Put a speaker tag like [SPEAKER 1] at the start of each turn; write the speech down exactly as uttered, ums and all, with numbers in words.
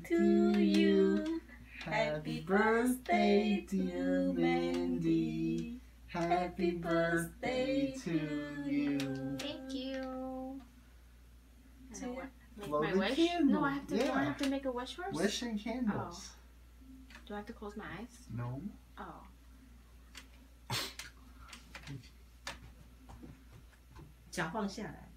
[SPEAKER 1] to you. Happy birthday, dear Mandy. Happy birthday to you.
[SPEAKER 2] Thank you.
[SPEAKER 1] To
[SPEAKER 2] Make
[SPEAKER 1] blow
[SPEAKER 2] my
[SPEAKER 1] the
[SPEAKER 2] wish?
[SPEAKER 1] candle.
[SPEAKER 2] No, I have to.
[SPEAKER 1] Yeah.
[SPEAKER 2] Do I have to make a wish first?
[SPEAKER 1] Wish and candles.
[SPEAKER 2] Oh. Do I have to close my eyes?
[SPEAKER 1] No.
[SPEAKER 2] Oh.
[SPEAKER 3] 脚放下来。